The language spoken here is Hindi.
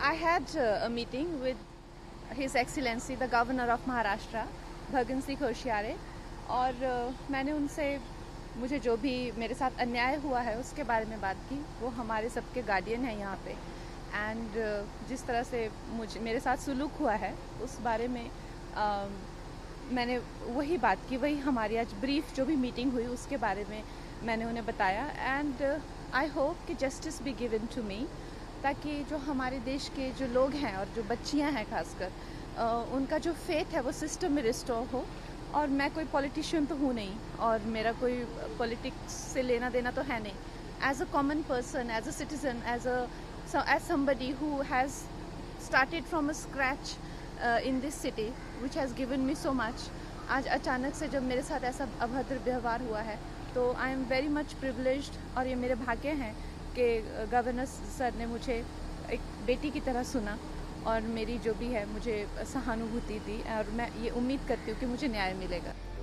I had a meeting with His Excellency, the Governor of Maharashtra, Bhagan Singh Koshyari, और मैंने उनसे मुझे जो भी मेरे साथ अन्याय हुआ है उसके बारे में बात की। वो हमारे सबके गार्डियन हैं यहाँ पे, एंड जिस तरह से मेरे साथ सुलूक हुआ है उस बारे में मैंने वही बात की। वही हमारी आज ब्रीफ जो भी मीटिंग हुई उसके बारे में मैंने उन्हें बताया, एंड आई होप कि justice be given to me, ताकि जो हमारे देश के जो लोग हैं और जो बच्चियां हैं खासकर उनका जो फेथ है वो सिस्टम में रिस्टोर हो। और मैं कोई पॉलिटिशियन तो हूँ नहीं और मेरा कोई पॉलिटिक्स से लेना देना तो है नहीं। As a common person, as a citizen, as somebody who has started from a scratch in this city which has given me so much, आज अचानक से जब मेरे साथ ऐसा अभद्र व्यवहार हुआ है तो I am very much privileged. और ये मेरे भाग्य हैं कि गवर्नर सर ने मुझे एक बेटी की तरह सुना और मेरी जो भी है मुझे सहानुभूति दी, और मैं ये उम्मीद करती हूँ कि मुझे न्याय मिलेगा।